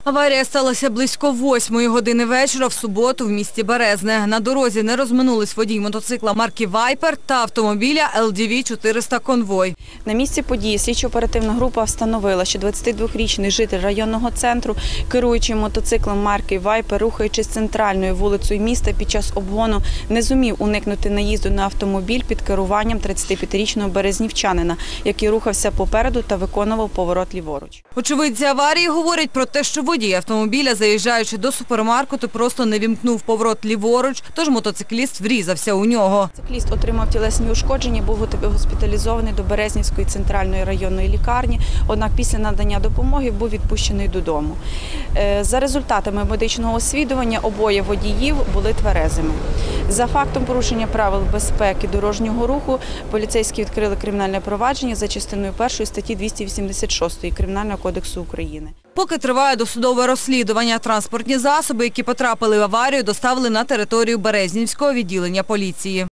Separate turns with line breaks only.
Аварія сталася близько 8-ї години вечора в суботу в місті Березне. На дорозі не розминулись водій мотоцикла марки «Вайпер» та автомобіля LDV 400 «Конвой».
На місці події слідчо-оперативна група встановила, що 22-річний житель районного центру, керуючи мотоциклом марки «Вайпер», рухаючись центральною вулицею міста, під час обгону не зумів уникнути наїзду на автомобіль під керуванням 35-річного березнівчанина, який рухався попереду та виконував поворот ліворуч.
Очевидці аварії говорять про те, що водій автомобіля, заїжджаючи до супермаркету, просто не вімкнув поворот ліворуч, тож мотоцикліст врізався у нього.
Мотоцикліст отримав тілесні ушкодження, був госпіталізований до Березнівської центральної районної лікарні, однак після надання допомоги був відпущений додому. За результатами медичного освідування обоє водіїв були тверезими. За фактом порушення правил безпеки дорожнього руху поліцейські відкрили кримінальне провадження за частиною 1 статті 286 Кримінального кодексу України.
Поки триває досудове розслідування, транспортні засоби, які потрапили в аварію, доставили на територію Березнівського відділення поліції.